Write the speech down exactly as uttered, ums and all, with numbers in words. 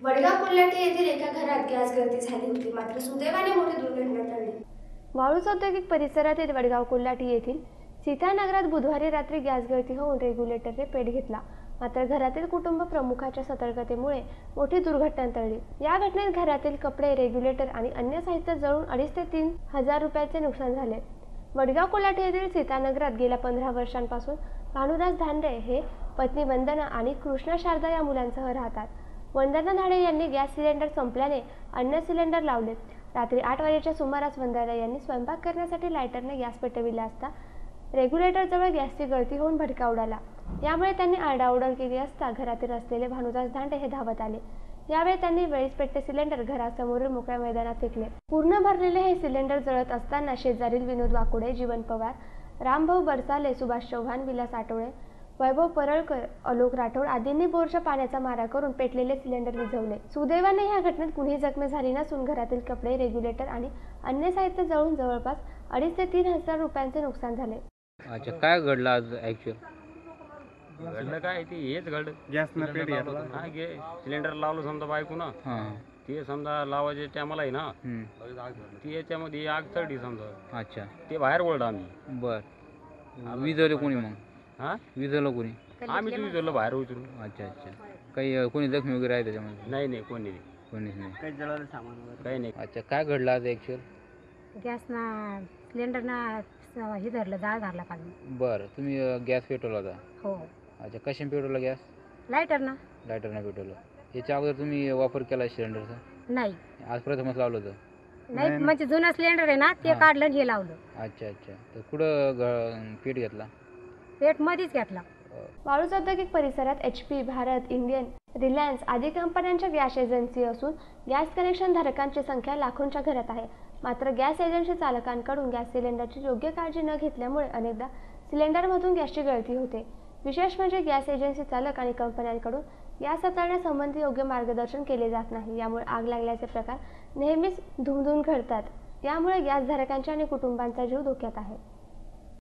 वडगाव कोल्हाटी येथील एका घरात गॅस गळती झाली होती, मात्र सुदैवाने मोठी दुर्घटना टळली. वाळूज औद्योगिक परिसरातील वडगाव कोल्हाटी येथील सीतानगरात बुधवारी रात्री गॅस गळती होऊन रेग्युलेटरने पेट घेतला. मात्र घरातील कुटुंब प्रमुखाच्या सतर्कतेमुळे मोठी दुर्घटना टळली. या घटनेत घरातील कपडे, रेग्युलेटर आणि अन्य साहित्य जळून अडीच ते तीन हजार रुपयांचे नुकसान झाले. वडगाव कोल्हाटी येथील सीतानगरात गेल्या पंधरा वर्षांपासून भानुदास धांडे हे पत्नी वंदना आणि कृष्णा शारदा या मुलांसह राहतात. वंदना धांडे यांनी गॅस सिलेंडर संपल्याने अन्य सिलेंडर लावले. रात्री आठ वाजेच्या सुमारास वंदना यांनी स्वयंपाक करण्यासाठी लायटरने गॅस पेटविला असता रेग्युलेटरजवळ गॅसची गळती होऊन भडका उडाला. यामुळे त्यांनी आरडाओरड केली असता घरातील असलेले भानुदास धांडे हे धावत आले. यावेळी त्यांनी वेळीच पेटते सिलेंडर घरासमोरील मोकळ्या मैदानात फेकले. पूर्ण भरलेले हे सिलेंडर जळत असताना शेजारील विनोद वाकुडे, जीवन पवार, रामभाऊ बरसाले, सुभाष चव्हाण, विलास आठवळे, वैभव परळकर, अलोक राठोड आदींनी बोरच्या पाण्याचा मारा करून पेटलेले सिलेंडर विझवले. सुदैवाने या घटनेत कुणीही जखमी झाली नसून घरातील कपडे, रेग्युलेटर आणि अन्य साहित्य जळून जवळपास अडीच ते तीन हजार रुपयांचे नुकसान झाले. अच्छा, काय घडलं आज ऍक्च्युअल? घडलं काय ते हेच घडलं. गॅस न पेट घेतला. हा गे सिलेंडर लावलं समजा बायको ना, हां. ते समजा लावायचे टायमाला आहे ना, हम्म. ती याच्यामध्ये आग चढली समजा, अच्छा, ते बाहेर ओढलं आम्ही. बर. विजवलं कोणी मग? हा विजवलं कोणी? आम्ही तुम्ही जोडलं बाहेर उतरून. अच्छा अच्छा. काही अं, कोणी जखमी वगैरे आहे त्याच्यामध्ये? नाही नाही कोणी नाही, कोणीच नाही. काही जळालं सामान वगैरे. काही नाही. अच्छा, काय घडलं आज ऍक्च्युअल? गॅस ना सिलेंडर ना हे धरलं, जाळ धरला खाली. बरं, तुम्ही अं, गॅस पेटवला होता? हो. अच्छा, कशाने पेटवला गॅस? लायटर ना? लायटरने पेटवलं. याच्या अगोदर तुम्ही वापर केला सिलेंडरचा? नाही आज प्रथमच लावलं होतं? नाही म्हणजे जुनं सिलेंडर आहे ना, ते हा. काढलं आणि हे लावलं. अच्छा अच्छा. तर कुठं ग पेट घेतला? पेट मध्येच घेतला. वाळूज औद्योगिक परिसरात H P, Bharat, Indian, Reliance आदी कंपन्यांच्या गॅस एजन्सी असून गॅस कनेक्शन धारकांची संख्या लाखोंच्या घरात आहे. मात्र गॅस एजन्सी चालकांकडून गॅस सिलेंडरची योग्य काळजी न घेतल्यामुळे अनेकदा सिलेंडरमधून गॅसची गळती होते. विशेष म्हणजे गॅस एजन्सी चालक आणि कंपन्यांकडून गॅस हाताळण्यासंबंधी योग्य मार्गदर्शन केले जात नाही. यामुळे आग लागल्याचे प्रकार नेहमीच धुमधूम घडतात. यामुळे गॅस धारकांच्या आणि कुटुंबांचा जीव धोक्यात आहे.